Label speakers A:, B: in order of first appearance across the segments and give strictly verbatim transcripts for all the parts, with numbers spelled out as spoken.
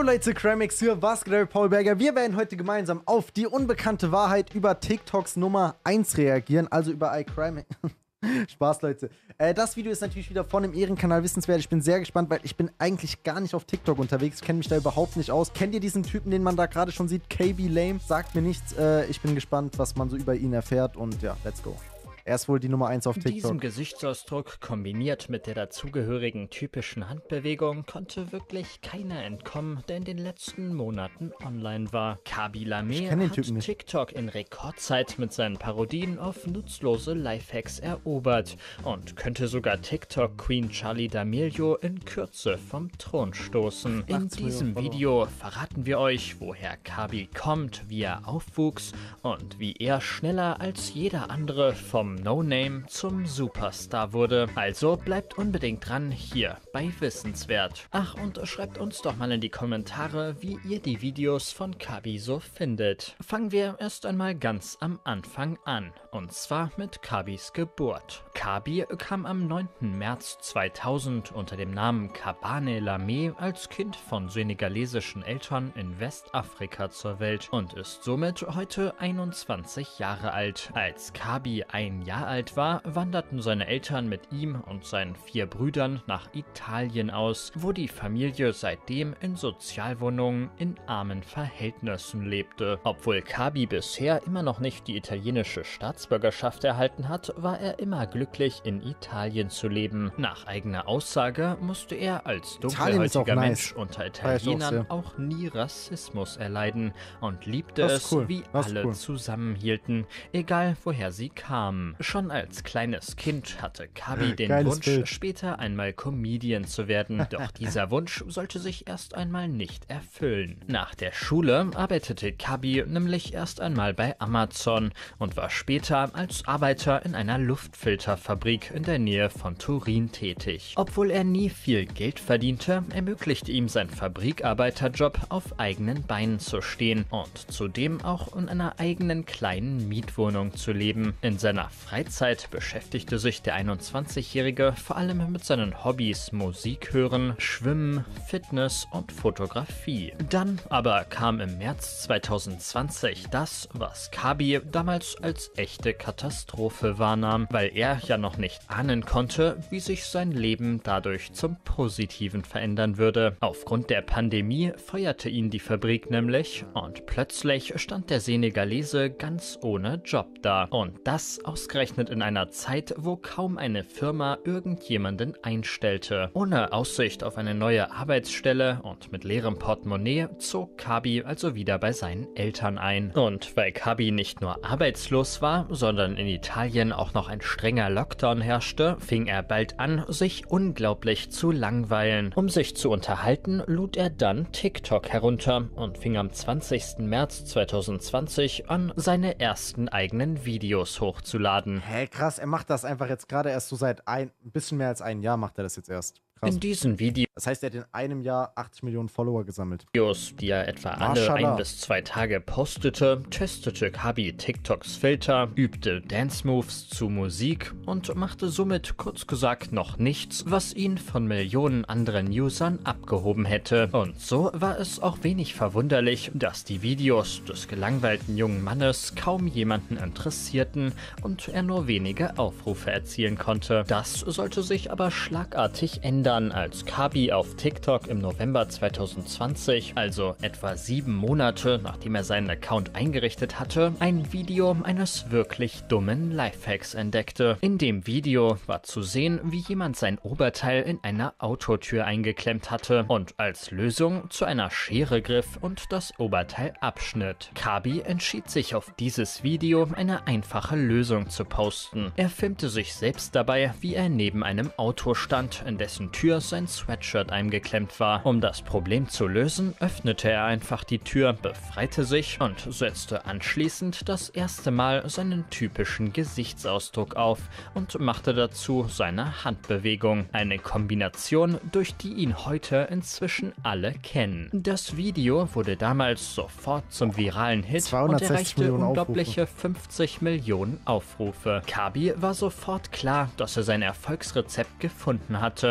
A: Leute, Cramix hier, was geht, Paul Berger. Wir werden heute gemeinsam auf die unbekannte Wahrheit über TikToks Nummer eins reagieren, also über iCrime. Spaß, Leute. Äh, das Video ist natürlich wieder von dem Ehrenkanal Wissenswert. Ich bin sehr gespannt, weil ich bin eigentlich gar nicht auf TikTok unterwegs. Ich kenne mich da überhaupt nicht aus. Kennt ihr diesen Typen, den man da gerade schon sieht? K B Lame? Sagt mir nichts. Äh, ich bin gespannt, was man so über ihn erfährt. Und ja, let's go. Er ist wohl die Nummer eins auf TikTok.
B: Diesem Gesichtsausdruck, kombiniert mit der dazugehörigen typischen Handbewegung, konnte wirklich keiner entkommen, der in den letzten Monaten online war. Khaby Lame hat TikTok in Rekordzeit mit seinen Parodien auf nutzlose Lifehacks erobert und könnte sogar TikTok-Queen Charli D'Amelio in Kürze vom Thron stoßen. In diesem Video verraten wir euch, woher Khaby kommt, wie er aufwuchs und wie er schneller als jeder andere vom No-Name zum Superstar wurde. Also bleibt unbedingt dran hier bei Wissenswert. Ach, und schreibt uns doch mal in die Kommentare, wie ihr die Videos von Khaby so findet. Fangen wir erst einmal ganz am Anfang an. Und zwar mit Khabys Geburt. Khaby kam am neunten März zweitausend unter dem Namen Kabane Lame als Kind von senegalesischen Eltern in Westafrika zur Welt und ist somit heute einundzwanzig Jahre alt. Als Khaby ein Jahr alt war, wanderten seine Eltern mit ihm und seinen vier Brüdern nach Italien aus, wo die Familie seitdem in Sozialwohnungen in armen Verhältnissen lebte. Obwohl Khaby bisher immer noch nicht die italienische Staatsbürgerschaft erhalten hat, war er immer glücklich, in Italien zu leben. Nach eigener Aussage musste er als dunkelhäutiger Mensch unter Italienern auch nie Rassismus erleiden und liebte es, wie alle zusammenhielten, egal woher sie kamen. Schon als kleines Kind hatte Khaby den
A: Geiles
B: Wunsch,
A: Bild.
B: später einmal Comedian zu werden, doch dieser Wunsch sollte sich erst einmal nicht erfüllen. Nach der Schule arbeitete Khaby nämlich erst einmal bei Amazon und war später als Arbeiter in einer Luftfilterfabrik in der Nähe von Turin tätig. Obwohl er nie viel Geld verdiente, ermöglichte ihm sein Fabrikarbeiterjob, auf eigenen Beinen zu stehen und zudem auch in einer eigenen kleinen Mietwohnung zu leben. In seiner Freizeit beschäftigte sich der einundzwanzigjährige vor allem mit seinen Hobbys Musik hören, Schwimmen, Fitness und Fotografie. Dann aber kam im März zweitausendzwanzig das, was Khaby damals als echte Katastrophe wahrnahm, weil er ja noch nicht ahnen konnte, wie sich sein Leben dadurch zum Positiven verändern würde. Aufgrund der Pandemie feuerte ihn die Fabrik nämlich und plötzlich stand der Senegalese ganz ohne Job da. Und das ausgerechnet in einer Zeit, wo kaum eine Firma irgendjemanden einstellte. Ohne Aussicht auf eine neue Arbeitsstelle und mit leerem Portemonnaie zog Khaby also wieder bei seinen Eltern ein. Und weil Khaby nicht nur arbeitslos war, sondern in Italien auch noch ein strenger Lockdown herrschte, fing er bald an, sich unglaublich zu langweilen. Um sich zu unterhalten, lud er dann TikTok herunter und fing am zwanzigsten März zweitausendzwanzig an, seine ersten eigenen Videos hochzuladen.
A: Hä, krass, er macht das einfach jetzt gerade erst so seit ein, ein bisschen mehr als ein Jahr macht er das jetzt erst. Krass.
B: In diesen Videos,
A: das heißt, er hat in einem Jahr achtzig Millionen Follower gesammelt.
B: die er etwa alle ein bis zwei Tage postete, testete Khaby TikToks Filter, übte Dance-Moves zu Musik und machte somit kurz gesagt noch nichts, was ihn von Millionen anderen Usern abgehoben hätte. Und so war es auch wenig verwunderlich, dass die Videos des gelangweilten jungen Mannes kaum jemanden interessierten und er nur wenige Aufrufe erzielen konnte. Das sollte sich aber schlagartig ändern, als Khaby auf TikTok im November zweitausendzwanzig, also etwa sieben Monate nachdem er seinen Account eingerichtet hatte, ein Video eines wirklich dummen Lifehacks entdeckte. In dem Video war zu sehen, wie jemand sein Oberteil in einer Autotür eingeklemmt hatte und als Lösung zu einer Schere griff und das Oberteil abschnitt. Khaby entschied sich auf dieses Video eine einfache Lösung zu posten. Er filmte sich selbst dabei, wie er neben einem Auto stand, in dessen Tür sein Sweatshirt eingeklemmt war. Um das Problem zu lösen, öffnete er einfach die Tür, befreite sich und setzte anschließend das erste Mal seinen typischen Gesichtsausdruck auf und machte dazu seine Handbewegung. Eine Kombination, durch die ihn heute inzwischen alle kennen. Das Video wurde damals sofort zum viralen Hit und erreichte unglaubliche fünfzig Millionen Aufrufe. Khaby war sofort klar, dass er sein Erfolgsrezept gefunden hatte und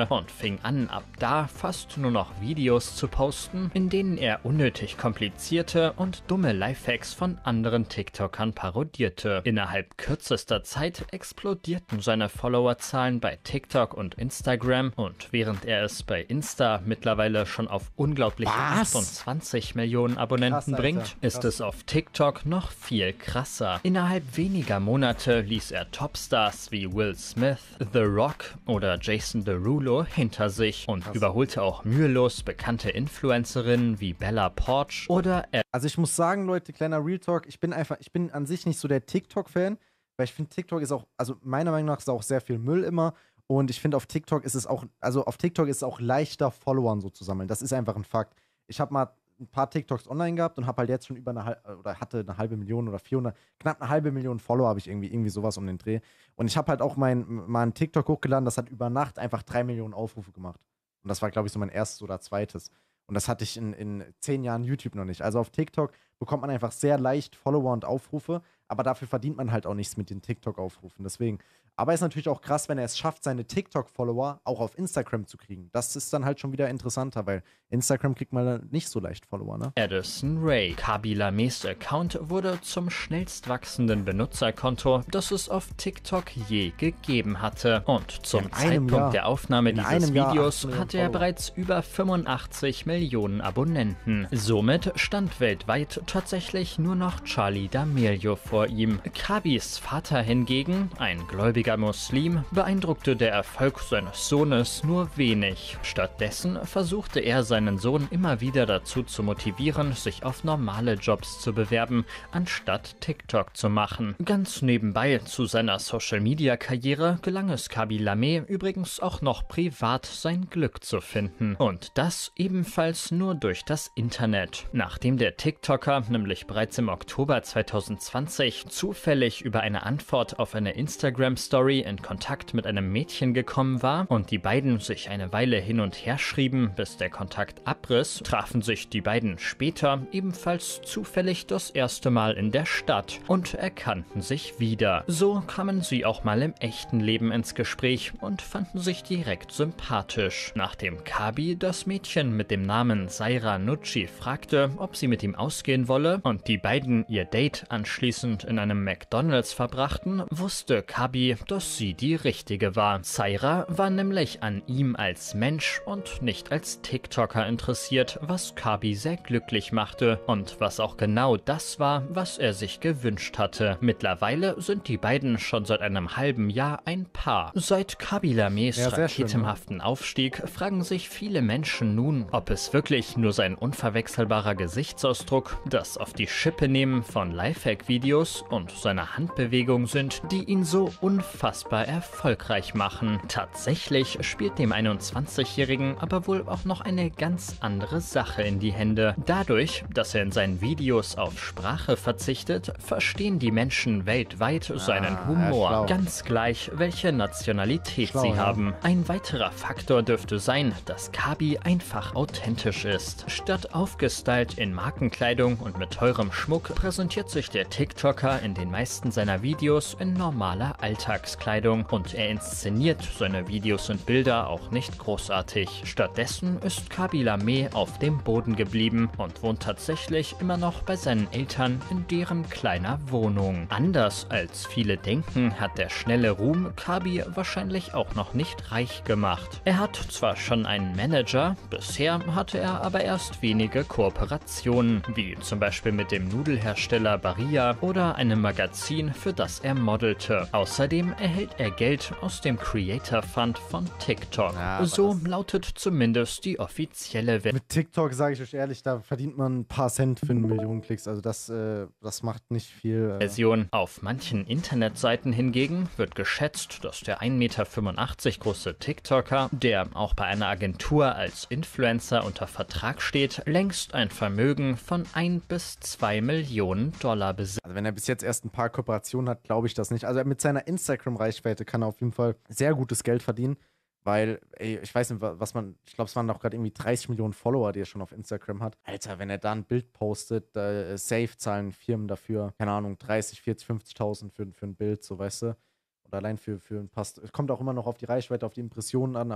B: fing an, ab da fast nur noch Videos zu posten, in denen er unnötig komplizierte und dumme Lifehacks von anderen TikTokern parodierte. Innerhalb kürzester Zeit explodierten seine Followerzahlen bei TikTok und Instagram, und während er es bei Insta mittlerweile schon auf unglaubliche achtundzwanzig Millionen Abonnenten Krass, bringt, ist Krass. es auf TikTok noch viel krasser. Innerhalb weniger Monate ließ er Topstars wie Will Smith, The Rock oder Jason Derulo hinter sich und Krass. überholte auch mühelos bekannte Influencerinnen wie Bella Poarch oder er.
A: Also ich muss sagen, Leute, kleiner Real Talk, ich bin einfach, ich bin an sich nicht so der TikTok-Fan, weil ich finde, TikTok ist auch, also meiner Meinung nach ist auch sehr viel Müll immer. Und ich finde, auf TikTok ist es auch, also auf TikTok ist es auch leichter, Followern so zu sammeln. Das ist einfach ein Fakt. Ich habe mal ein paar TikToks online gehabt und habe halt jetzt schon über eine halbe, oder hatte eine halbe Million oder vierhundert, knapp eine halbe Million Follower habe ich irgendwie, irgendwie sowas um den Dreh. Und ich habe halt auch mein, mal einen TikTok hochgeladen, das hat über Nacht einfach drei Millionen Aufrufe gemacht. Und das war, glaube ich, so mein erstes oder zweites. Und das hatte ich in, in zehn Jahren YouTube noch nicht. Also auf TikTok bekommt man einfach sehr leicht Follower und Aufrufe, aber dafür verdient man halt auch nichts mit den TikTok-Aufrufen. Deswegen. Aber ist natürlich auch krass, wenn er es schafft, seine TikTok-Follower auch auf Instagram zu kriegen. Das ist dann halt schon wieder interessanter, weil Instagram kriegt man nicht so leicht Follower, ne?
B: Addison Rae. Khaby Lame's Account wurde zum schnellst wachsenden Benutzerkonto, das es auf TikTok je gegeben hatte. Und zum Zeitpunkt Jahr. der Aufnahme In dieses Videos hatte er bereits über fünfundachtzig Millionen Abonnenten. Somit stand weltweit tatsächlich nur noch Charli D'Amelio vor ihm. Khabys Vater hingegen, ein gläubiger Muslim, beeindruckte der Erfolg seines Sohnes nur wenig. Stattdessen versuchte er seinen Sohn immer wieder dazu zu motivieren, sich auf normale Jobs zu bewerben, anstatt TikTok zu machen. Ganz nebenbei zu seiner Social-Media-Karriere gelang es Khaby Lame übrigens auch noch privat sein Glück zu finden. Und das ebenfalls nur durch das Internet. Nachdem der TikToker nämlich bereits im Oktober zweitausendzwanzig zufällig über eine Antwort auf eine Instagram-Story in Kontakt mit einem Mädchen gekommen war und die beiden sich eine Weile hin und her schrieben, bis der Kontakt abriss, trafen sich die beiden später ebenfalls zufällig das erste Mal in der Stadt und erkannten sich wieder. So kamen sie auch mal im echten Leben ins Gespräch und fanden sich direkt sympathisch. Nachdem Khaby das Mädchen mit dem Namen Zaira Nucci fragte, ob sie mit ihm ausgehen wolle und die beiden ihr Date anschließend in einem McDonald's verbrachten, wusste Khaby, dass sie die richtige war. Zaira war nämlich an ihm als Mensch und nicht als TikToker interessiert, was Khaby sehr glücklich machte und was auch genau das war, was er sich gewünscht hatte. Mittlerweile sind die beiden schon seit einem halben Jahr ein Paar. Seit Khaby Lame's ja, raketenhaften Aufstieg fragen sich viele Menschen nun, ob es wirklich nur sein unverwechselbarer Gesichtsausdruck, das auf die Schippe nehmen von Lifehack-Videos und seine Handbewegung sind, die ihn so unfassbar erfolgreich machen. Tatsächlich spielt dem einundzwanzigjährigen aber wohl auch noch eine ganz andere Sache in die Hände. Dadurch, dass er in seinen Videos auf Sprache verzichtet, verstehen die Menschen weltweit ah, seinen Humor. Ja, ganz gleich, welche Nationalität schlau, sie ja. haben. Ein weiterer Faktor dürfte sein, dass Khaby einfach authentisch ist. Statt aufgestylt in Markenkleidung und mit teurem Schmuck präsentiert sich der TikToker in den meisten seiner Videos in normaler Alltagskleidung und er inszeniert seine Videos und Bilder auch nicht großartig. Stattdessen ist Khaby Lame auf dem Boden geblieben und wohnt tatsächlich immer noch bei seinen Eltern in deren kleiner Wohnung. Anders als viele denken, hat der schnelle Ruhm Khaby wahrscheinlich auch noch nicht reich gemacht. Er hat zwar schon einen Manager, bisher hatte er aber erst wenige Kooperationen, wie zum Beispiel mit dem Nudelhersteller Barilla oder einem Magazin, für das er modelte. Außerdem erhält er Geld aus dem Creator Fund von TikTok. Ja, so lautet zumindest die offizielle Version.
A: Mit TikTok, sage ich euch ehrlich, da verdient man ein paar Cent für eine Million Klicks. Also das, äh, das macht nicht viel. Äh.
B: Version. Auf manchen Internetseiten hingegen wird geschätzt, dass der ein Meter fünfundachtzig große TikToker, der auch bei einer Agentur als Influencer unter Vertrag steht, längst ein Vermögen von ein bis zwei Millionen Dollar besitzt.
A: Also wenn er bis jetzt erst ein paar Kooperationen hat, glaube ich das nicht. Also mit seiner Instagram-Reichweite kann er auf jeden Fall sehr gutes Geld verdienen, weil, ey, ich weiß nicht, was man, ich glaube, es waren auch gerade irgendwie dreißig Millionen Follower, die er schon auf Instagram hat. Alter, wenn er da ein Bild postet, äh, safe zahlen Firmen dafür, keine Ahnung, dreißig, vierzig, fünfzigtausend für, für ein Bild, so, weißt du. Und allein für, für ein Pass, es kommt auch immer noch auf die Reichweite, auf die Impressionen an, aber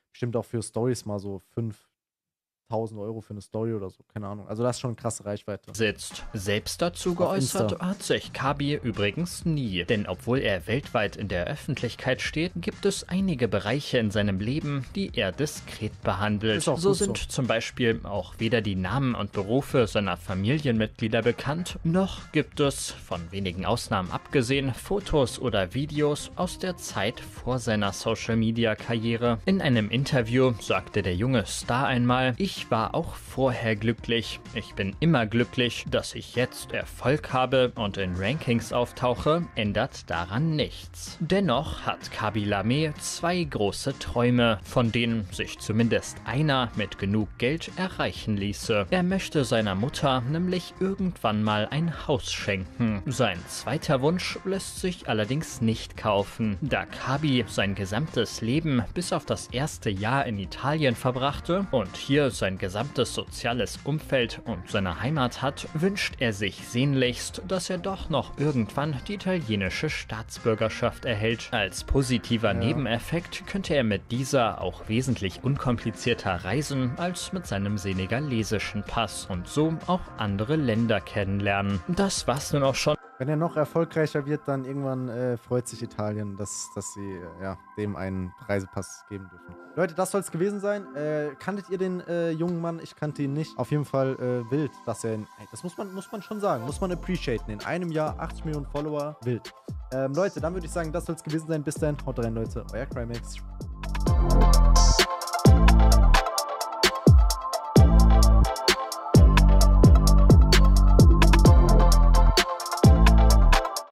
A: bestimmt auch für Stories mal so fünftausend Euro für eine Story oder so, keine Ahnung. Also das ist schon eine krasse Reichweite.
B: Sitzt. Selbst dazu geäußert hat sich Kabi übrigens nie. Denn obwohl er weltweit in der Öffentlichkeit steht, gibt es einige Bereiche in seinem Leben, die er diskret behandelt. So sind so. zum Beispiel auch weder die Namen und Berufe seiner Familienmitglieder bekannt, noch gibt es, von wenigen Ausnahmen abgesehen, Fotos oder Videos aus der Zeit vor seiner Social-Media-Karriere. In einem Interview sagte der junge Star einmal: Ich Ich war auch vorher glücklich. Ich bin immer glücklich. Dass ich jetzt Erfolg habe und in Rankings auftauche, ändert daran nichts. Dennoch hat Kaby Lame zwei große Träume, von denen sich zumindest einer mit genug Geld erreichen ließe. Er möchte seiner Mutter nämlich irgendwann mal ein Haus schenken. Sein zweiter Wunsch lässt sich allerdings nicht kaufen. Da Kaby sein gesamtes Leben bis auf das erste Jahr in Italien verbrachte und hier sein gesamtes soziales Umfeld und seine Heimat hat, wünscht er sich sehnlichst, dass er doch noch irgendwann die italienische Staatsbürgerschaft erhält. Als positiver ja. Nebeneffekt könnte er mit dieser auch wesentlich unkomplizierter reisen als mit seinem senegalesischen Pass und so auch andere Länder kennenlernen. Das war's nun auch schon.
A: Wenn er noch erfolgreicher wird, dann irgendwann äh, freut sich Italien, dass, dass sie äh, ja, dem einen Reisepass geben dürfen. Leute, das soll es gewesen sein. Äh, kanntet ihr den äh, jungen Mann? Ich kannte ihn nicht. Auf jeden Fall äh, wild, dass er, in, das muss man, muss man schon sagen, muss man appreciaten. In einem Jahr achtzig Millionen Follower, wild. Ähm, Leute, dann würde ich sagen, das soll es gewesen sein. Bis dann, haut rein, Leute. Euer Crimex.